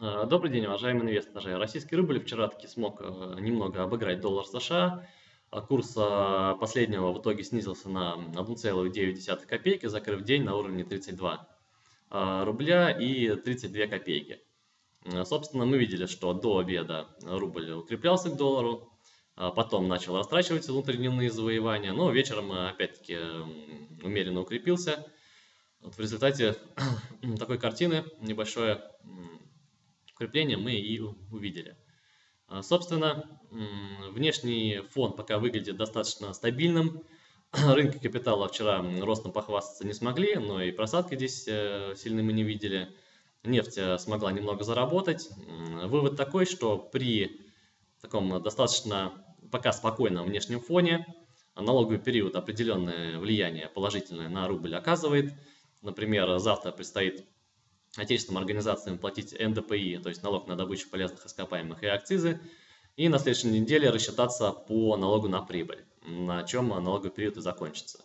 Добрый день, уважаемые инвесторы. Российский рубль вчера таки смог немного обыграть доллар США. Курс последнего в итоге снизился на 1,9 копейки, закрыв день на уровне 32 рубля и 32 копейки. Собственно, мы видели, что до обеда рубль укреплялся к доллару, потом начал растрачивать внутридневные завоевания, но вечером опять-таки умеренно укрепился. Вот в результате такой картины небольшое укрепление мы и увидели. Собственно, внешний фон пока выглядит достаточно стабильным. Рынки капитала вчера ростом похвастаться не смогли, но и просадки здесь сильно мы не видели. Нефть смогла немного заработать. Вывод такой, что при таком достаточно пока спокойном внешнем фоне налоговый период определенное влияние положительное на рубль оказывает. Например, завтра предстоит отечественным организациям платить НДПИ, то есть налог на добычу полезных ископаемых и акцизы, и на следующей неделе рассчитаться по налогу на прибыль, на чем налоговый период и закончится.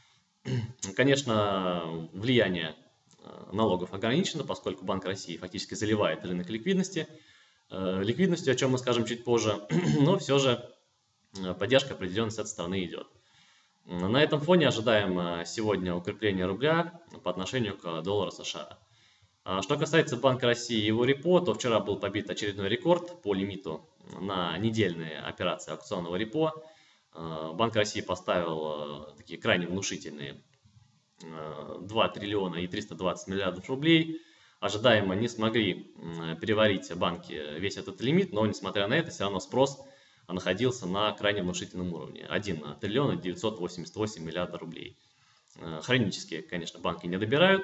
Конечно, влияние налогов ограничено, поскольку Банк России фактически заливает рынок ликвидностью, о чем мы скажем чуть позже, но все же поддержка определенно с этой стороны идет. На этом фоне ожидаем сегодня укрепления рубля по отношению к доллару США. Что касается Банка России и его репо, то вчера был побит очередной рекорд по лимиту на недельные операции аукционного репо. Банк России поставил такие крайне внушительные 2 триллиона и 320 миллиардов рублей. Ожидаемо не смогли переварить банки весь этот лимит, но несмотря на это, все равно спрос находился на крайне внушительном уровне. 1 триллион и 988 миллиардов рублей. Хронически, конечно, банки не добирают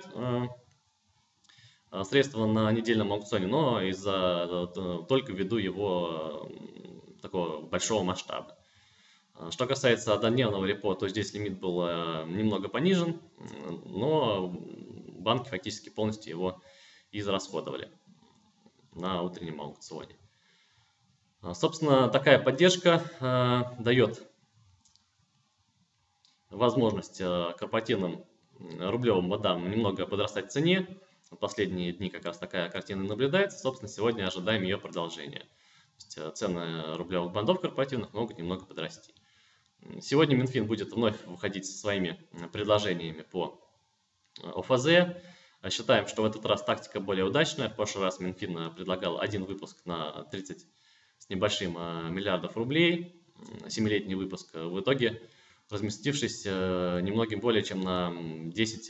средства на недельном аукционе, но только ввиду его такого большого масштаба. Что касается однодневного репо, то здесь лимит был немного понижен, но банки фактически полностью его израсходовали на утреннем аукционе. Собственно, такая поддержка дает возможность корпоративным рублевым бандам немного подрастать в цене. В последние дни как раз такая картина наблюдается. Собственно, сегодня ожидаем ее продолжения. То есть цены рублевых бандов корпоративных могут немного подрасти. Сегодня Минфин будет вновь выходить со своими предложениями по ОФЗ. Считаем, что в этот раз тактика более удачная. В прошлый раз Минфин предлагал один выпуск на 30 с небольшим миллиардов рублей, 7-летний выпуск. В итоге разместившись немногим более чем на 10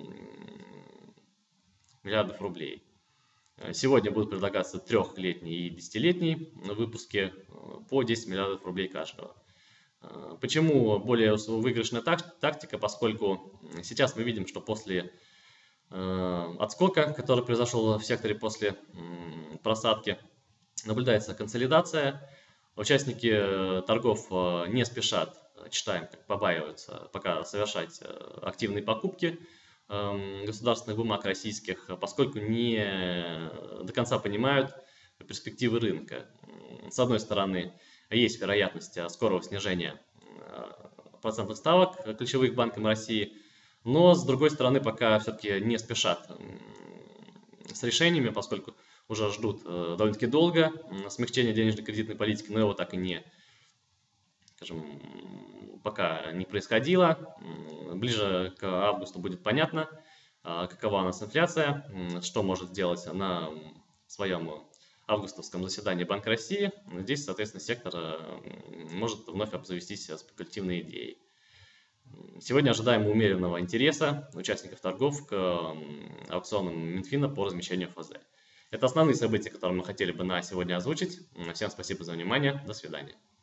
миллиардов рублей. Сегодня будут предлагаться 3-летний и 10-летний выпуски по 10 миллиардов рублей каждого. Почему более выигрышная тактика? Поскольку сейчас мы видим, что после отскока, который произошел в секторе после просадки, наблюдается консолидация. Участники торгов не спешат, читаем, как побаиваются, пока совершать активные покупки государственных бумаг российских, поскольку не до конца понимают перспективы рынка. С одной стороны, есть вероятность скорого снижения процентных ставок ключевых банков России, но с другой стороны, пока все-таки не спешат с решениями, поскольку уже ждут довольно-таки долго смягчения денежно-кредитной политики, но его так и не, скажем, пока не происходило. Ближе к августу будет понятно, какова у нас инфляция, что может сделать на своем августовском заседании Банка России. Здесь, соответственно, сектор может вновь обзавестись спекулятивной идеей. Сегодня ожидаем умеренного интереса участников торгов к аукционам Минфина по размещению ФЗ. Это основные события, которые мы хотели бы на сегодня озвучить. Всем спасибо за внимание. До свидания.